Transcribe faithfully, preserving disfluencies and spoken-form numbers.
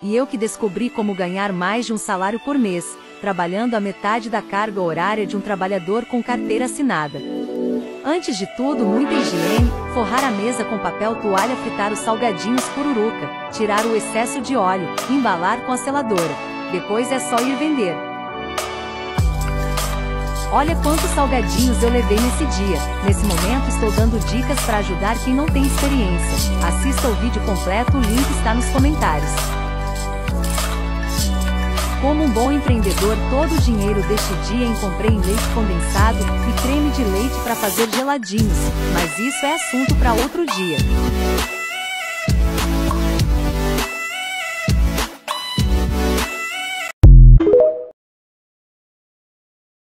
E eu que descobri como ganhar mais de um salário por mês, trabalhando a metade da carga horária de um trabalhador com carteira assinada. Antes de tudo, muita higiene, forrar a mesa com papel toalha, fritar os salgadinhos pururuca, tirar o excesso de óleo, embalar com a seladora. Depois é só ir vender. Olha quantos salgadinhos eu levei nesse dia. Nesse momento estou dando dicas para ajudar quem não tem experiência. Assista o vídeo completo, o link está nos comentários. Como um bom empreendedor, todo o dinheiro deste dia em comprei em leite condensado e creme de leite para fazer geladinhos, mas isso é assunto para outro dia.